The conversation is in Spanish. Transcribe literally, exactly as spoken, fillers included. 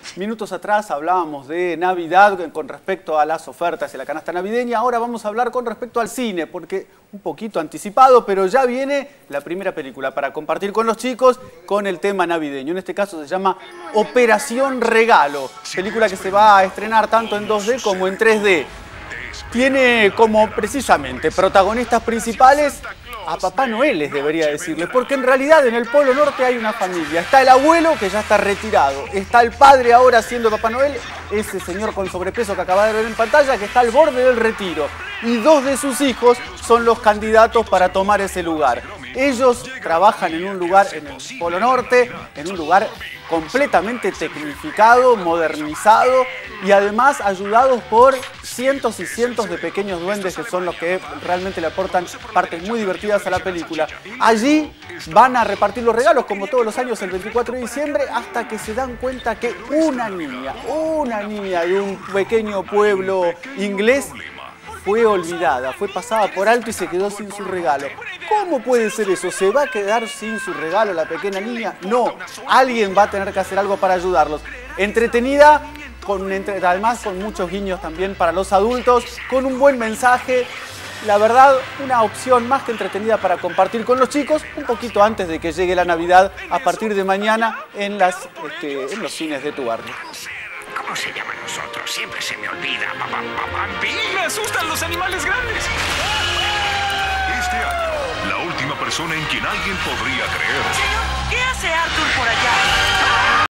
minutos atrás hablábamos de Navidad con respecto a las ofertas de la canasta navideña. Ahora vamos a hablar con respecto al cine, porque un poquito anticipado, pero ya viene la primera película para compartir con los chicos con el tema navideño. En este caso se llama Operación Regalo, película que se va a estrenar tanto en dos D como en tres D. Tiene como precisamente protagonistas principales a Papá Noel, les debería decirles, porque en realidad en el Polo Norte hay una familia. Está el abuelo, que ya está retirado. Está el padre ahora siendo Papá Noel, ese señor con sobrepeso que acaba de ver en pantalla, que está al borde del retiro. Y dos de sus hijos son los candidatos para tomar ese lugar. Ellos trabajan en un lugar en el Polo Norte, en un lugar completamente tecnificado, modernizado y además ayudados por cientos y cientos de pequeños duendes que son los que realmente le aportan partes muy divertidas a la película. Allí van a repartir los regalos como todos los años el veinticuatro de diciembre hasta que se dan cuenta que una niña, una niña de un pequeño pueblo inglés fue olvidada, fue pasada por alto y se quedó sin su regalo. ¿Cómo puede ser eso? ¿Se va a quedar sin su regalo la pequeña niña? No, alguien va a tener que hacer algo para ayudarlos. Entretenida, con, entre, además con muchos guiños también para los adultos, con un buen mensaje. La verdad, una opción más que entretenida para compartir con los chicos un poquito antes de que llegue la Navidad a partir de mañana en, las, este, en los cines de tu barrio. ¿Cómo se llaman nosotros? Siempre se me olvida. ¡Bambi! ¡Me asustan los animales grandes! Este año, la última persona en quien alguien podría creer. Señor, ¿qué hace Arthur por allá?